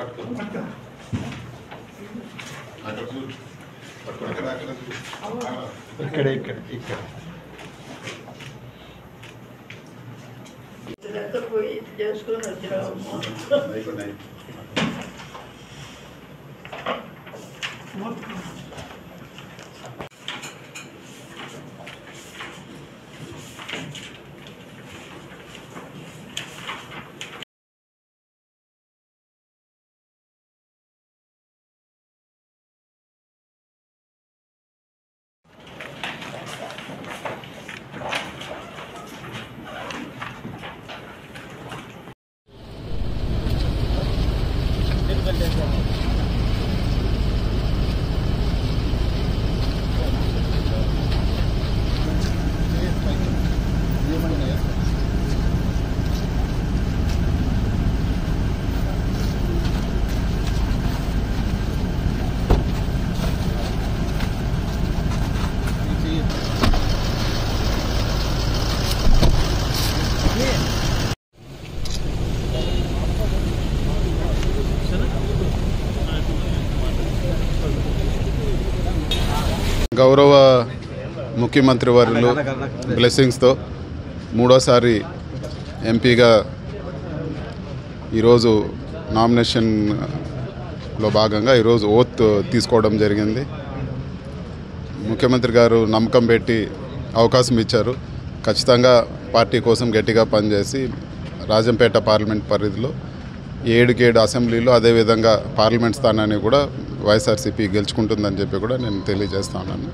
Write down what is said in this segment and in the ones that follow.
ఇక్కడ ఇక్కడ ఇక్కడ చేసుకొని వచ్చినాము. గౌరవ ముఖ్యమంత్రి వర్యులు బ్లెస్సింగ్స్తో మూడోసారి ఎంపీగా ఈరోజు నామినేషన్లో భాగంగా ఈరోజు ఓత్ తీసుకోవడం జరిగింది. ముఖ్యమంత్రి గారు నమ్మకం పెట్టి అవకాశం ఇచ్చారు. ఖచ్చితంగా పార్టీ కోసం గట్టిగా పనిచేసి రాజంపేట పార్లమెంట్ పరిధిలో 7 అసెంబ్లీలో అదేవిధంగా పార్లమెంట్ స్థానాన్ని కూడా వైఎస్ఆర్సీపీ గెలుచుకుంటుందని చెప్పి కూడా నేను తెలియజేస్తా ఉన్నాను.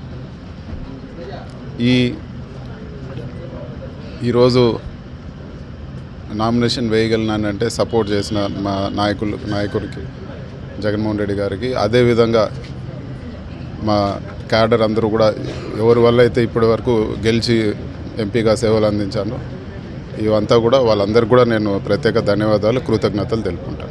ఈరోజు నామినేషన్ వేయగలిగినానంటే సపోర్ట్ చేసిన మా నాయకుడికి జగన్మోహన్ రెడ్డి గారికి, అదేవిధంగా మా క్యాడర్ అందరూ కూడా ఎవరి వల్ల అయితే ఇప్పటి వరకు గెలిచి ఎంపీగా సేవలు అందించానో ఇవంతా కూడా వాళ్ళందరికీ కూడా నేను ప్రత్యేక ధన్యవాదాలు, కృతజ్ఞతలు తెలుపుకుంటాను.